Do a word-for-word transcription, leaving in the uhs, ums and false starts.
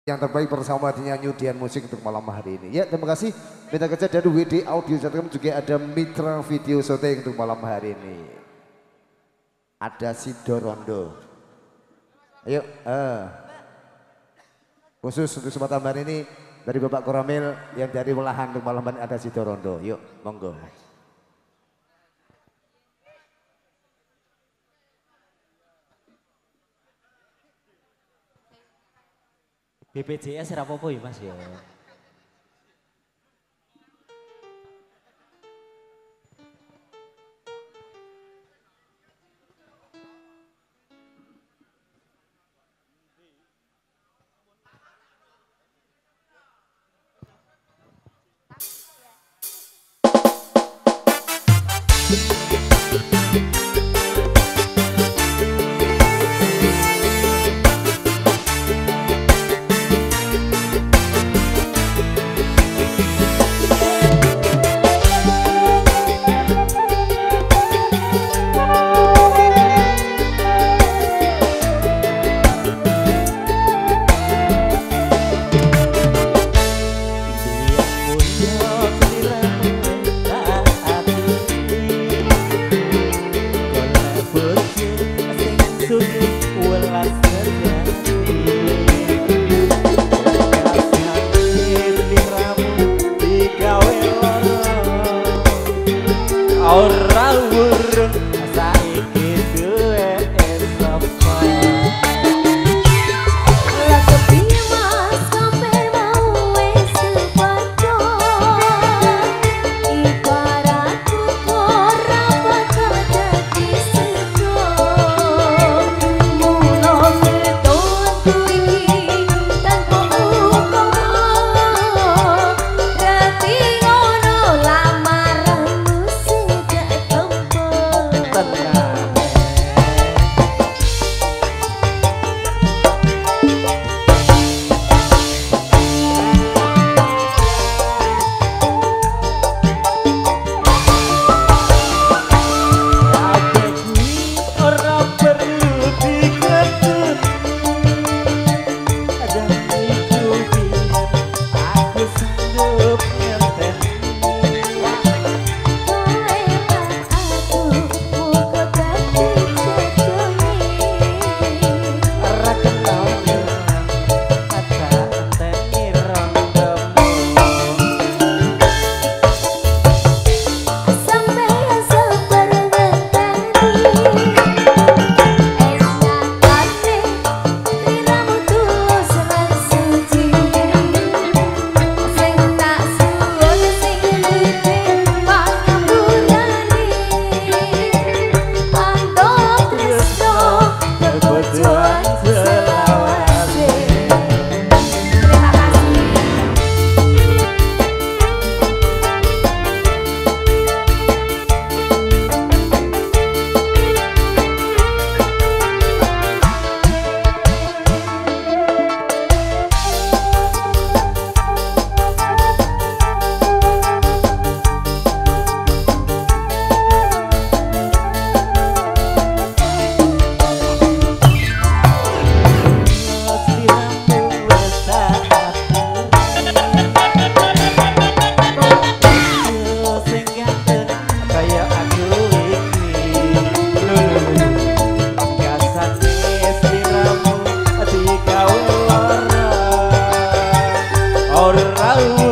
Yang terbaik bersama dengan Nyudian Musik untuk malam hari ini. Ya, terima kasih. Mitra kerja dari W D Audio Jatkem, juga ada Mitra Video Syuting untuk malam hari ini. Ada Sido Rondo. Ayo, uh. khusus untuk kesempatan hari ini dari Bapak Koramil yang dari Welahan untuk malam hari ini ada Sido Rondo. Yuk, monggo. B P J S ora apa-apa ya Mas ya. Orang